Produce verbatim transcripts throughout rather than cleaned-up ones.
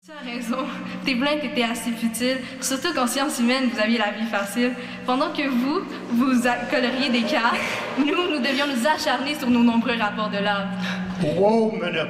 Tu as raison. Tes plaintes étaient assez futiles, surtout qu'en sciences humaines, vous aviez la vie facile. Pendant que vous, vous coloriez des cartes, nous, nous devions nous acharner sur nos nombreux rapports de lab. Wow, minute!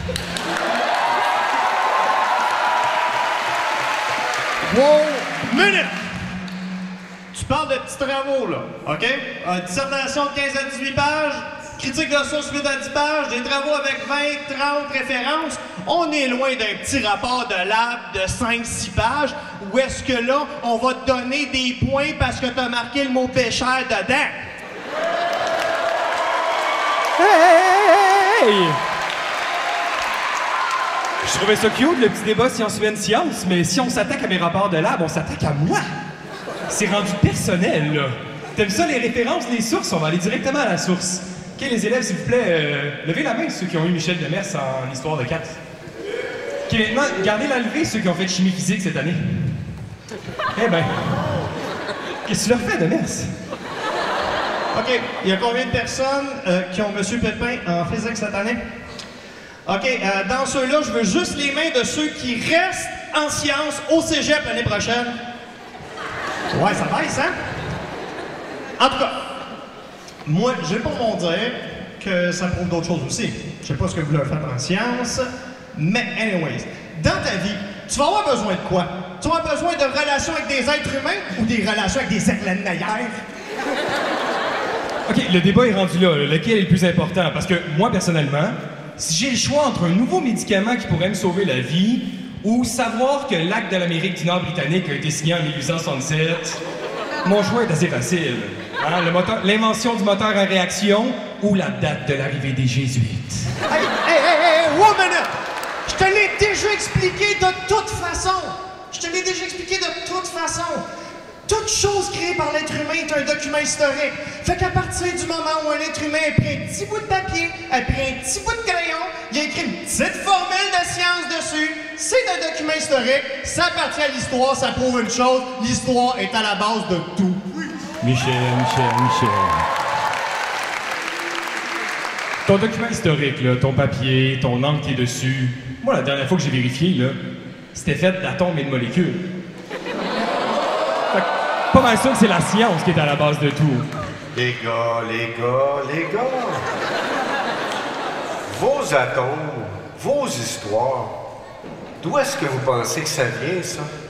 Wow, minute! Tu parles de petits travaux, là, OK? Une dissertation de quinze à dix-huit pages, critique de source huit à dix pages, des travaux avec vingt, trente références. On est loin d'un petit rapport de lab de cinq six pages où est-ce que là, on va te donner des points parce que tu as marqué le mot pécheur dedans. Hey! Je trouvais ça cute, le petit débat science humaine science, mais si on s'attaque à mes rapports de lab, on s'attaque à moi. C'est rendu personnel, là. T'aimes ça, les références, les sources? On va aller directement à la source. OK, les élèves, s'il vous plaît, euh, levez la main ceux qui ont eu Michel Demers en histoire de quatre. OK, maintenant, gardez la levée ceux qui ont fait chimie physique cette année. Eh ben, qu'est-ce que tu leur fais, Demers? OK, il y a combien de personnes euh, qui ont M. Pépin en physique cette année? OK, euh, dans ceux-là, je veux juste les mains de ceux qui restent en sciences au cégep l'année prochaine. Ouais, ça baisse, hein? En tout cas, moi, j'ai pour mon dire que ça prouve d'autres choses aussi. Je sais pas ce que vous leur faites en sciences, mais anyways, dans ta vie, tu vas avoir besoin de quoi? Tu vas avoir besoin de relations avec des êtres humains ou des relations avec des Erlenmeyer? OK, le débat est rendu là. Lequel est le plus important? Parce que moi, personnellement, si j'ai le choix entre un nouveau médicament qui pourrait me sauver la vie ou savoir que l'acte de l'Amérique du Nord britannique a été signé en mille huit cent soixante-sept, mon choix est assez facile. Hein? Le moteur, l'invention du moteur à réaction ou la date de l'arrivée des Jésuites. Hey, hey, hey, hey, one minute! Je te l'ai déjà expliqué de toute façon! Je te l'ai déjà expliqué de toute façon! Toute chose créée par l'être humain est un document historique. Fait qu'à partir du moment où un être humain a pris un petit bout de papier, a pris un petit bout de crayon, il a écrit une petite formule de science dessus, c'est un document historique, ça appartient à l'histoire, ça prouve une chose, l'histoire est à la base de tout. Michel, Michel, Michel. Ton document historique, là, ton papier, ton encre qui est dessus, moi, la dernière fois que j'ai vérifié, là, c'était fait d'atomes et de molécules. Fait que, pas mal sûr que c'est la science qui est à la base de tout. Les gars, les gars, les gars. Vos atomes, vos histoires, d'où est-ce que vous pensez que ça vient, ça?